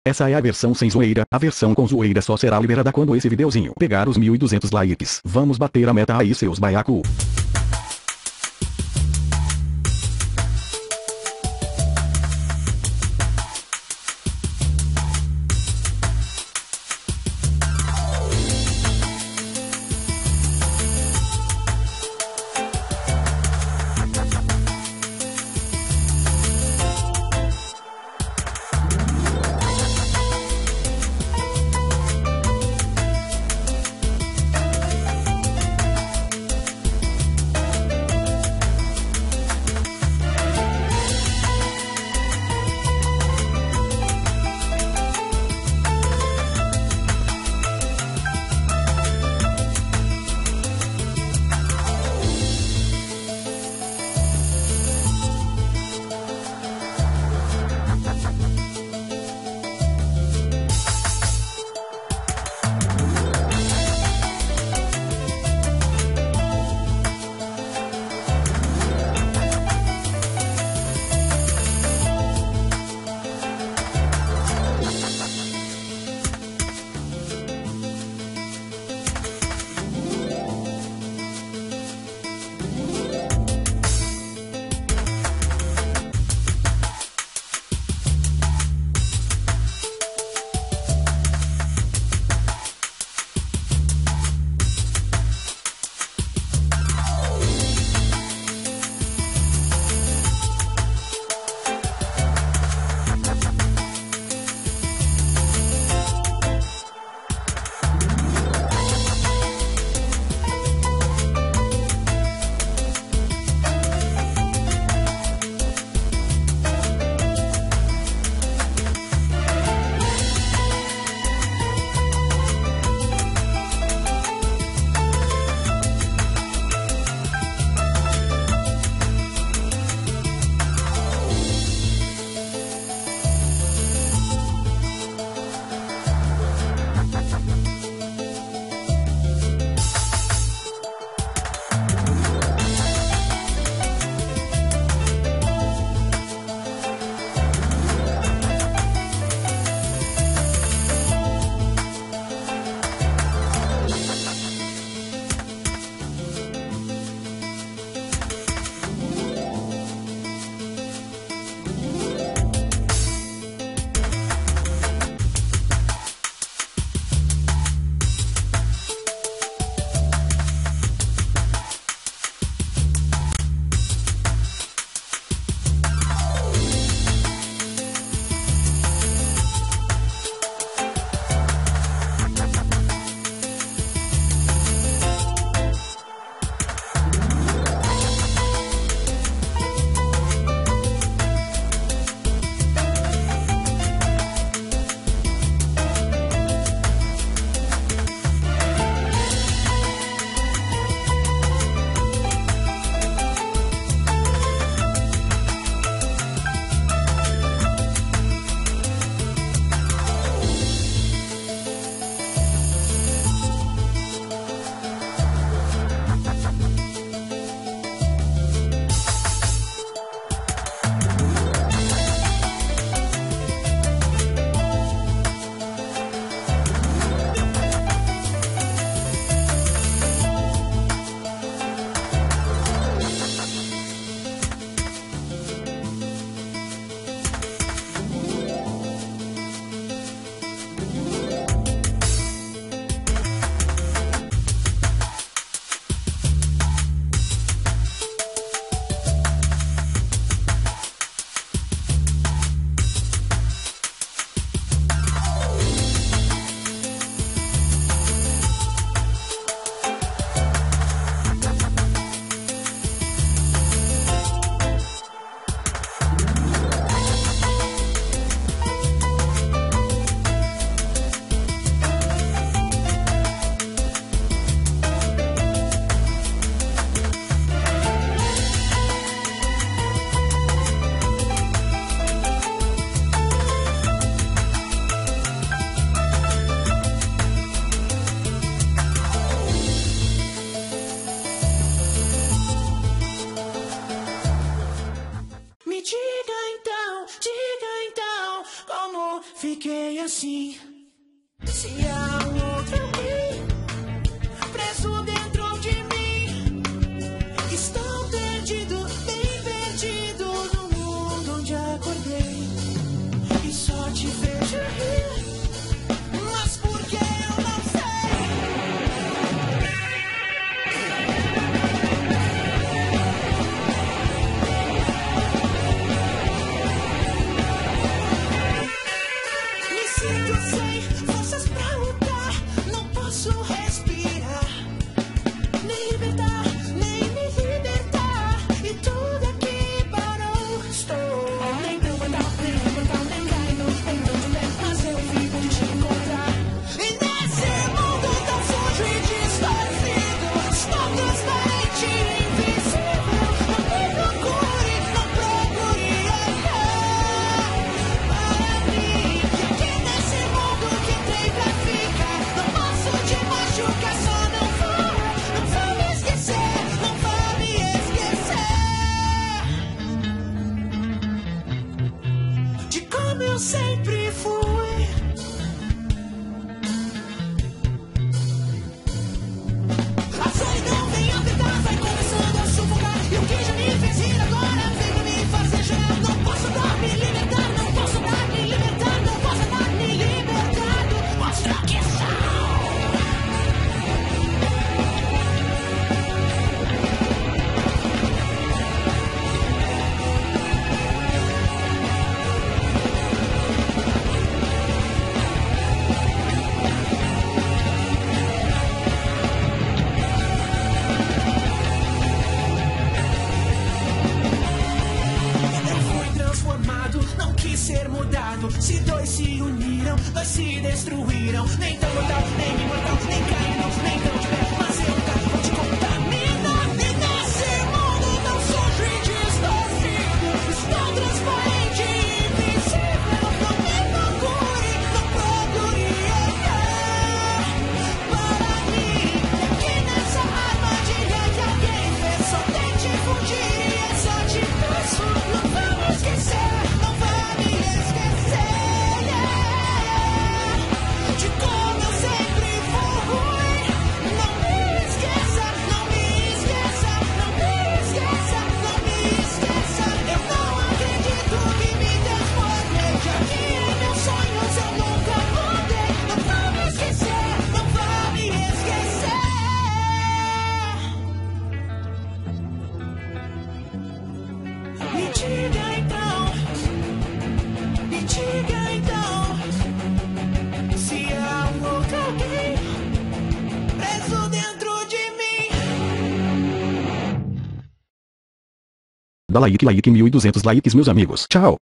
Essa é a versão sem zoeira, a versão com zoeira só será liberada quando esse videozinho pegar os 1.200 likes. Vamos bater a meta aí, seus baiacu. assim. Se há um outro alguém preso dentro de mim, estou perdido, bem perdido no mundo onde acordei e só te vejo rir. Mas por que eu não sei? Me sinto sem forças pra lutar, não posso respirar, nem libertar, nem me libertar. E tudo aqui parou. Estou nem levantar, nem levantar, nem caindo, tentando ler, mas eu fico de te encontrar. E nesse mundo tão sujo e distorcido, estou transparente e invisível. Não me procure, não procure olhar para mim. E aqui nesse mundo que tem pra ficar, não posso te machucar, só não vou me esquecer, não vou me esquecer de como eu sempre fui. A solidão vem apertar, vai começando a sufocar. E o que já me fez rir agora vem pra me fazer chorar. Não posso dar me libertar, não posso dar me libertar, não posso dar me libertado. Mostra que sou. Eu fui transformado, não quis ser mudado. Se dois se uniram, dois se destruíram. Nem tão mortal, nem imortal, nem caindo, nem tão de pé. Mas eu nunca vou te contaminar. E nesse mundo tão sujo e distorcido, estou transparente e invisível. Não me procure, não procure olhar para mim. E aqui nessa armadilha que alguém fez, só tente fugir e eu só te peço. Não vá me esquecer, não vá me esquecer de como eu sempre fui. Não me esqueça, não me esqueça, não me esqueça, não me esqueça. Eu não acredito que me transformei, já que em meus sonhos eu nunca mudei. Não vá me esquecer, não vá me esquecer. Me diga então, se há um outro alguém preso dentro de mim. Dá like, 1200 likes, meus amigos. Tchau.